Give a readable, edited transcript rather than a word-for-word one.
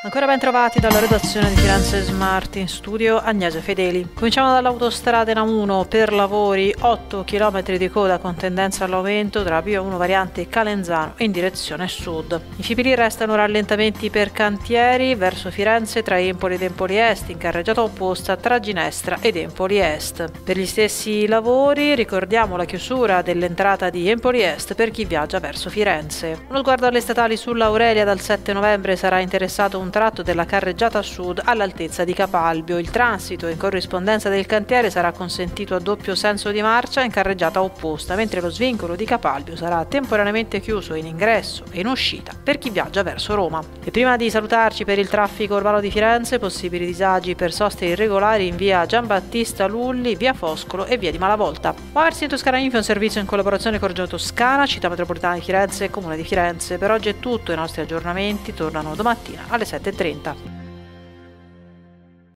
Ancora ben trovati dalla redazione di Firenze Smart, in studio Agnese Fedeli. Cominciamo dall'autostrada A1 per lavori, 8 km di coda con tendenza all'aumento tra P1 variante Calenzano in direzione sud. In Fipili restano rallentamenti per cantieri verso Firenze tra Empoli ed Empoli Est, in carreggiata opposta tra Ginestra ed Empoli Est. Per gli stessi lavori ricordiamo la chiusura dell'entrata di Empoli Est per chi viaggia verso Firenze. Uno sguardo alle statali sull'Aurelia: dal 7 novembre sarà interessato un tratto della carreggiata sud all'altezza di Capalbio. Il transito in corrispondenza del cantiere sarà consentito a doppio senso di marcia in carreggiata opposta, mentre lo svincolo di Capalbio sarà temporaneamente chiuso in ingresso e in uscita per chi viaggia verso Roma. E prima di salutarci, per il traffico urbano di Firenze, possibili disagi per soste irregolari in via Giambattista Lulli, via Foscolo e via di Malavolta. Muoversi in Toscana Info è un servizio in collaborazione con Regione Toscana, Città Metropolitana di Firenze e Comune di Firenze. Per oggi è tutto, i nostri aggiornamenti tornano domattina alle 7:30.